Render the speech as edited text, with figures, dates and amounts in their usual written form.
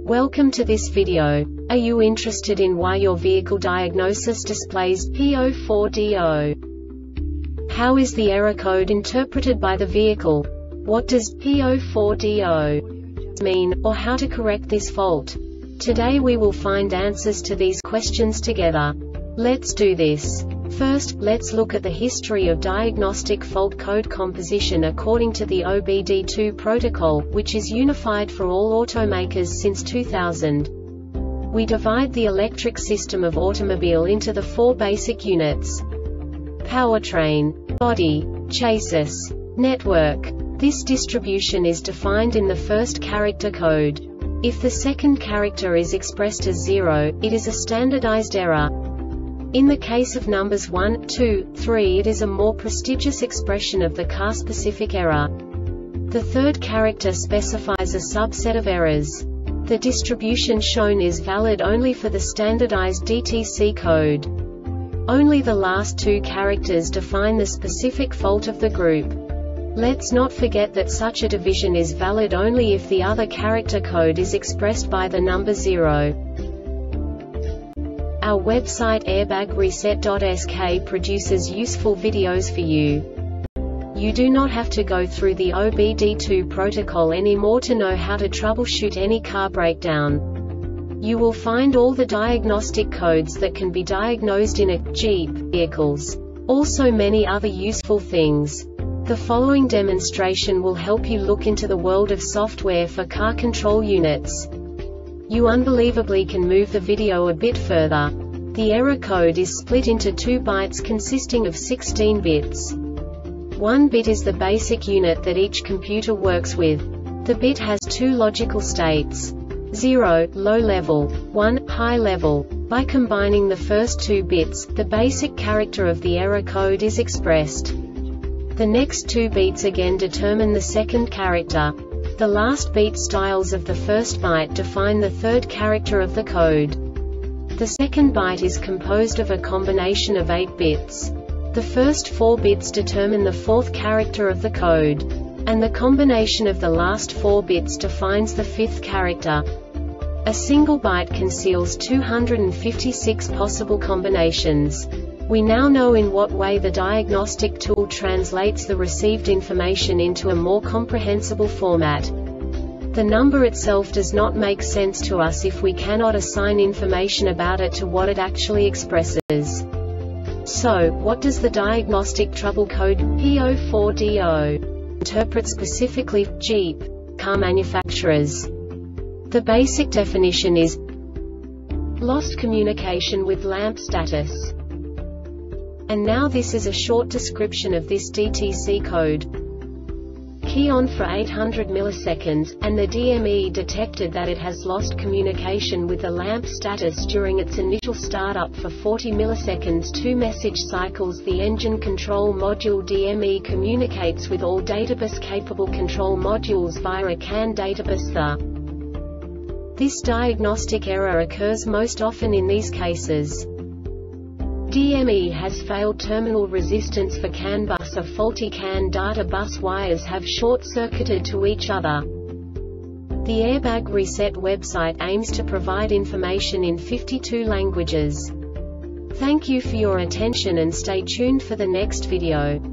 Welcome to this video. Are you interested in why your vehicle diagnosis displays P04DO? How is the error code interpreted by the vehicle? What does P04DO mean, or how to correct this fault? Today we will find answers to these questions together. Let's do this. First, let's look at the history of diagnostic fault code composition according to the OBD2 protocol, which is unified for all automakers since 2000. We divide the electric system of automobile into the four basic units: powertrain, body, chassis, network. This distribution is defined in the first character code. If the second character is expressed as 0, it is a standardized error. In the case of numbers 1, 2, 3, it is a more prestigious expression of the car-specific error. The third character specifies a subset of errors. The distribution shown is valid only for the standardized DTC code. Only the last two characters define the specific fault of the group. Let's not forget that such a division is valid only if the other character code is expressed by the number 0. Our website airbagreset.sk produces useful videos for you. You do not have to go through the OBD2 protocol anymore to know how to troubleshoot any car breakdown. You will find all the diagnostic codes that can be diagnosed in a Jeep vehicles. Also many other useful things. The following demonstration will help you look into the world of software for car control units. You unbelievably can move the video a bit further. The error code is split into 2 bytes consisting of 16 bits. 1 bit is the basic unit that each computer works with. The bit has 2 logical states: 0, low level, 1, high level. By combining the first 2 bits, the basic character of the error code is expressed. The next 2 beats again determine the second character. The last beat styles of the first byte define the third character of the code. The second byte is composed of a combination of 8 bits. The first 4 bits determine the fourth character of the code. And the combination of the last 4 bits defines the fifth character. A single byte conceals 256 possible combinations. We now know in what way the diagnostic tool translates the received information into a more comprehensible format. The number itself does not make sense to us if we cannot assign information about it to what it actually expresses. So, what does the diagnostic trouble code P04DO interpret specifically for Jeep car manufacturers? The basic definition is lost communication with lamp status. And now this is a short description of this DTC code. Key on for 800 milliseconds, and the DME detected that it has lost communication with the lamp status during its initial startup for 40 milliseconds. 2 message cycles. The engine control module DME communicates with all databus-capable control modules via a CAN databus. This diagnostic error occurs most often in these cases: DME has failed terminal resistance for CAN bus, or faulty CAN data bus wires have short-circuited to each other. The Airbag Reset website aims to provide information in 52 languages. Thank you for your attention and stay tuned for the next video.